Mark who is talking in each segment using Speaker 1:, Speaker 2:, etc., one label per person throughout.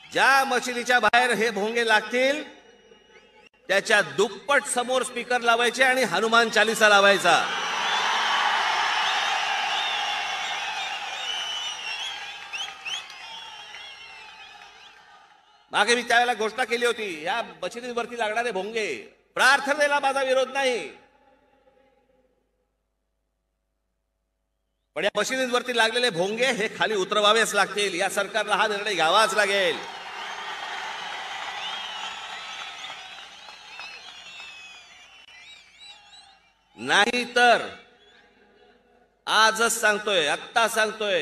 Speaker 1: ज्या मशिदीच्या बाहेर हे भोंगे लागतील त्याच्या दुप्पट समोर स्पीकर लावायचे आणि हनुमान चालीसा लावायचा. मागे मी त्यावेळेला घोषणा केली होती, या मशिदीवरती लागणारे भोंगे, प्रार्थनेला माझा विरोध नाही, पण या मशिदींवरती लागलेले भोंगे हे खाली उतरवावेच लागतील. या सरकारला हा निर्णय घ्यावाच लागेल. नाही तर आजच सांगतोय, आत्ता सांगतोय,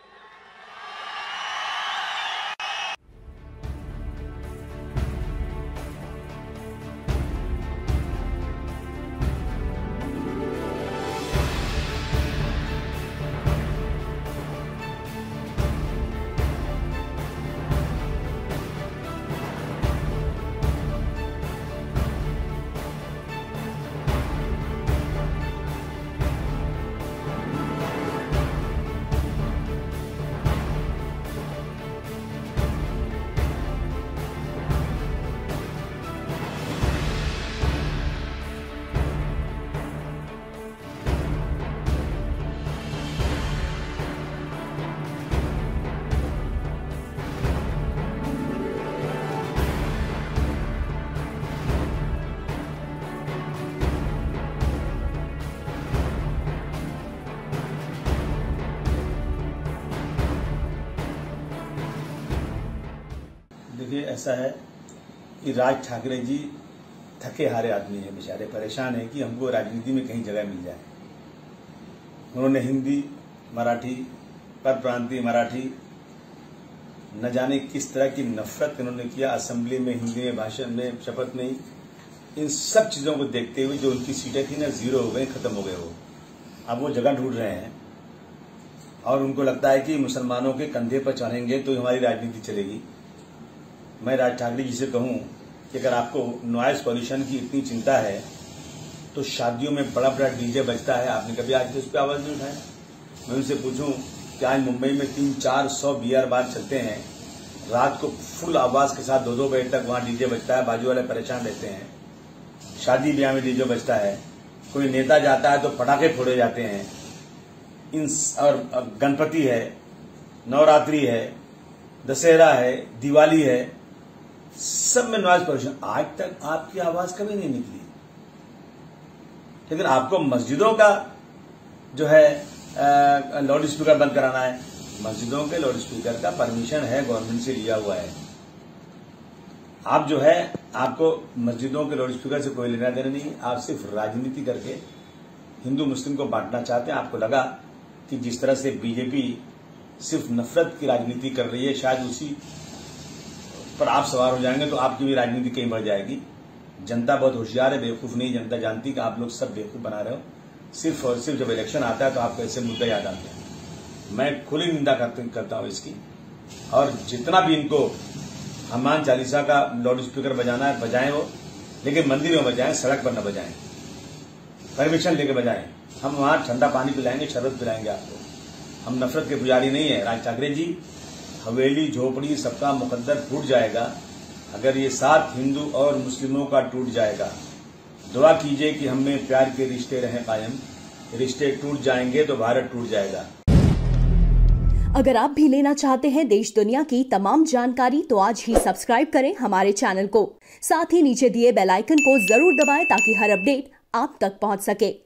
Speaker 2: देखिए ऐसा है कि राज ठाकरे जी थके हारे आदमी हैं, बेचारे परेशान हैं कि हमको राजनीति में कहीं जगह मिल जाए. उन्होंने हिंदी, मराठी, परप्रांतीय मराठी, न जाने किस तरह की नफरत उन्होंने किया असेंबली में, हिंदी में, भाषण में, शपथ में. इन सब चीजों को देखते हुए जो उनकी सीटें थी ना, जीरो हो गई, खत्म हो गए. वो अब वो जगह ढूंढ रहे हैं और उनको लगता है कि मुसलमानों के कंधे पर चढ़ेंगे तो हमारी राजनीति चलेगी. मैं राज ठाकरे जी से कहूं कि अगर आपको नॉइज पॉल्यूशन की इतनी चिंता है तो शादियों में बड़ा बड़ा डीजे बजता है, आपने कभी आज उस पर आवाज नहीं उठाया? मैं उनसे पूछूं कि आज मुंबई में 300-400 बियर बार चलते हैं, रात को फुल आवाज के साथ 2-2 बजे तक वहां डीजे बजता है, बाजू वाले परेशान रहते हैं. शादी ब्याह में डीजे बजता है, कोई नेता जाता है तो पटाखे फोड़े जाते हैं. और गणपति है, नवरात्रि है, दशहरा है, दिवाली है, सब में नॉइज पॉल्यूशन. आज तक आपकी आवाज कभी नहीं निकली. लेकिन आपको मस्जिदों का जो है लाउड स्पीकर बंद कराना है. मस्जिदों के लाउड स्पीकर का परमिशन है, गवर्नमेंट से लिया हुआ है. आप जो है, आपको मस्जिदों के लाउड स्पीकर से कोई लेना देना नहीं. आप सिर्फ राजनीति करके हिंदू मुस्लिम को बांटना चाहते हैं. आपको लगा कि जिस तरह से बीजेपी सिर्फ नफरत की राजनीति कर रही है, शायद उसी पर आप सवार हो जाएंगे तो आपकी भी राजनीति कहीं बढ़ जाएगी. जनता बहुत होशियार है, बेवकूफ नहीं. जनता जानती कि आप लोग सब बेवकूफ बना रहे हो. सिर्फ और सिर्फ जब इलेक्शन आता है तो आपको ऐसे मुद्दे याद आते हैं. मैं खुली निंदा करता हूं इसकी. और जितना भी इनको हनुमान चालीसा का लाउड स्पीकर बजाना है बजाएं वो, लेकिन मंदिर में बजाएं, सड़क पर न बजाएं. परमिशन लेके बजाएं. हम वहां ठंडा पानी पिलाएंगे, शरबत पिलाएंगे आपको. हम नफरत के पुजारी नहीं है. राज ठाकरे जी, हवेली झोपड़ी सबका मुकद्दर टूट जाएगा अगर ये साथ हिंदू और मुस्लिमों का टूट जाएगा. दुआ कीजिए कि हम में प्यार के रिश्ते रहें कायम. रिश्ते टूट जाएंगे तो भारत टूट जाएगा.
Speaker 3: अगर आप भी लेना चाहते हैं देश दुनिया की तमाम जानकारी तो आज ही सब्सक्राइब करें हमारे चैनल को. साथ ही नीचे दिए बेल आइकन को जरूर दबाएं ताकि हर अपडेट आप तक पहुंच सके.